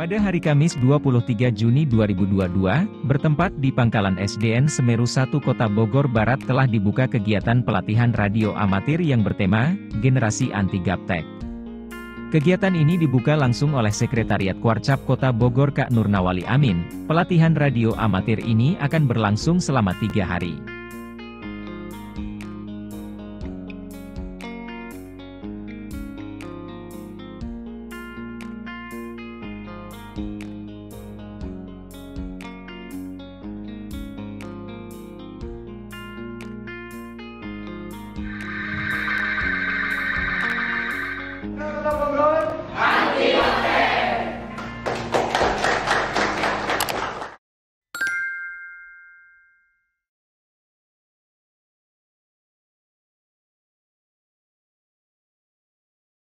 Pada hari Kamis 23 Juni 2022, bertempat di Pangkalan SDN Semeru 1 Kota Bogor Barat telah dibuka kegiatan pelatihan radio amatir yang bertema, Generasi Anti Gaptek. Kegiatan ini dibuka langsung oleh Sekretariat Kuarcap Kota Bogor Kak Nurnawali Amin. Pelatihan radio amatir ini akan berlangsung selama 3 hari.